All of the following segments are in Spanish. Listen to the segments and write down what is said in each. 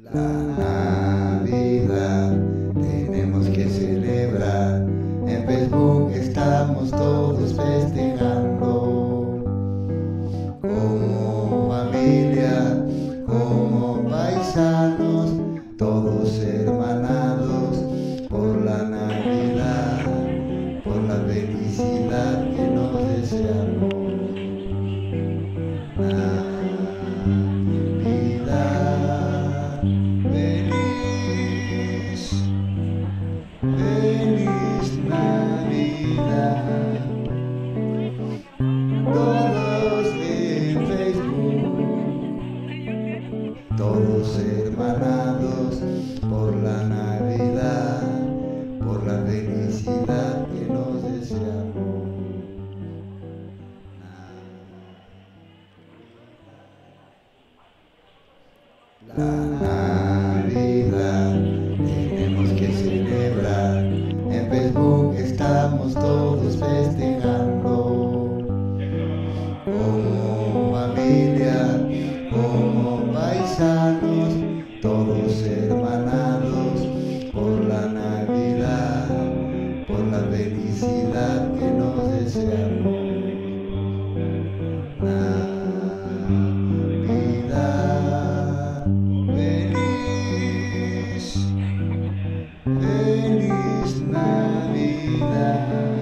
La Navidad tenemos que celebrar, en Facebook estamos todos festejando, como familia, como paisanos, todos hermanados por la Navidad, por la felicidad que nos deseamos. Feliz Navidad, todos en Facebook, todos hermanados por la Navidad, por la felicidad que nos deseamos. La Navidad tenemos que celebrar, en Facebook estamos todos festejando, como familia, como paisanos, todos hermanados por la Navidad, por la felicidad que nos deseamos. Feliz Navidad,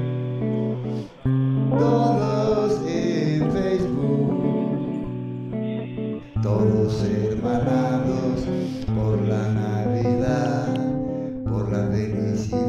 todos en Facebook, todos hermanados por la Navidad, por la felicidad.